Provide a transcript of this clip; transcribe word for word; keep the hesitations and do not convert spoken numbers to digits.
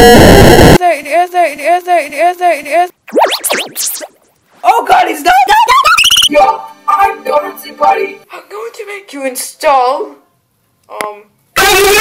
Oh god, he's done! Yo, I'm going to buddy. I'm going to make you install um